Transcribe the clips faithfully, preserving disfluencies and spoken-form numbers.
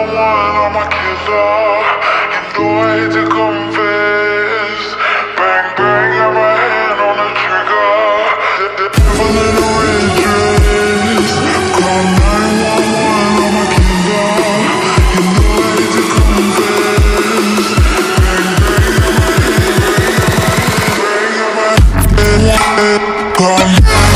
one one, all my kids are. You know I hate to confess. Bang, bang, got my hand on the trigger. The devil in a red dress. Call nine one one, all my kids are. You know I hate to confess. Bang, bang, got my hand, bang, bang, got my hand. Call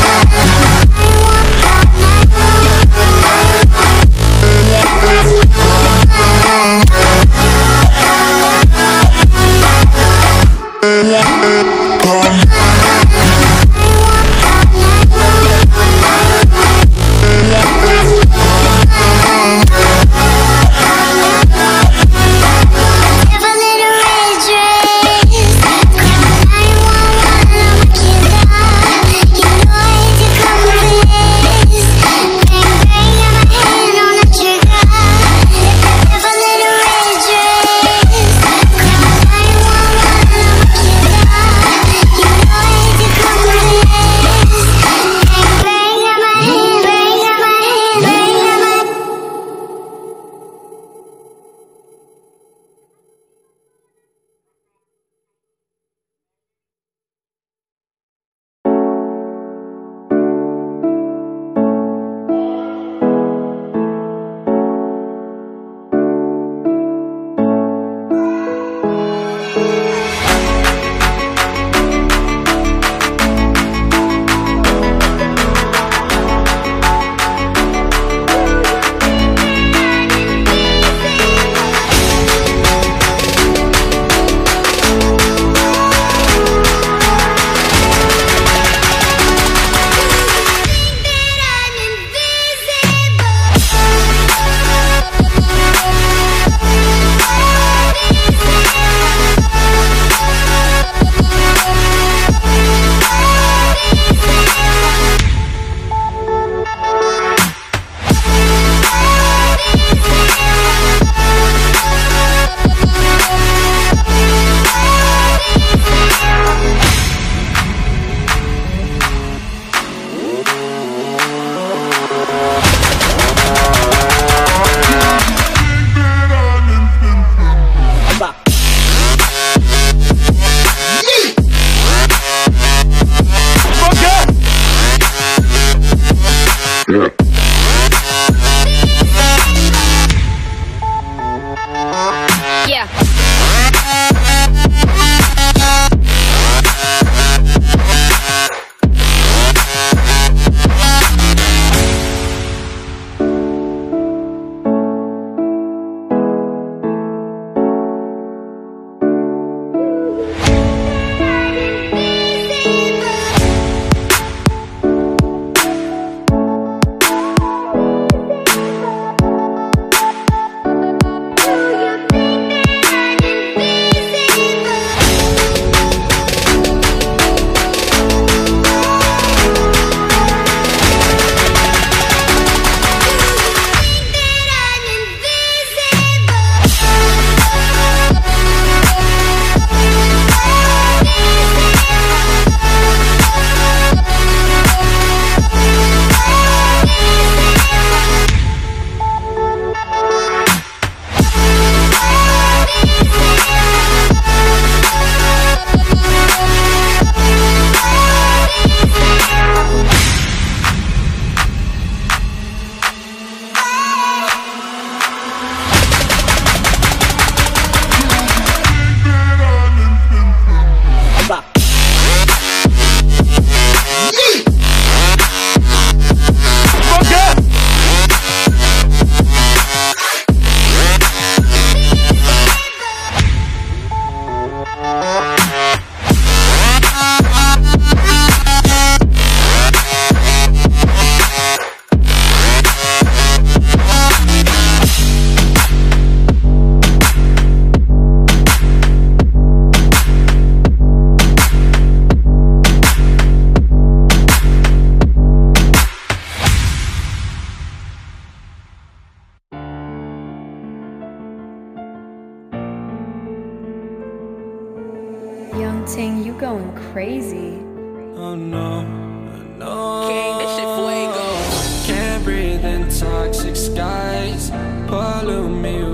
Ting, you going crazy. Oh no, no. King, this shit fuego. Can't breathe in toxic skies. Pollute me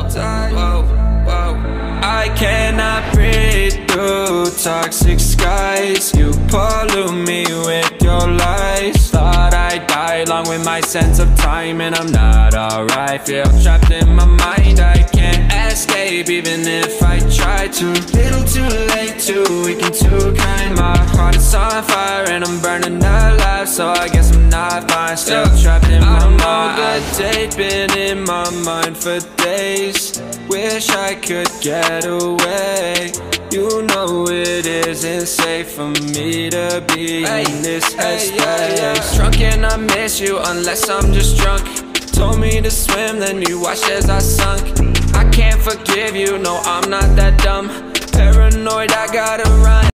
die. Whoa, whoa. I cannot breathe through toxic skies. You pollute me with your lies. Thought I'd die along with my sense of time, and I'm not alright. Feel trapped in my mind, I can't escape even if I try to. Little too late, too weak and too kind. My heart is on fire and I'm burning alive, so I guess I'm not fine. Still trapped in my mind. I know the date been in my mind for days. Wish I could get away. You know it isn't safe for me to be hey, in this headspace. Hey, yeah, yeah. Drunk and I miss you unless I'm just drunk. Told me to swim, then you watched as I sunk. I can't forgive you, no I'm not that dumb. Paranoid, I gotta run.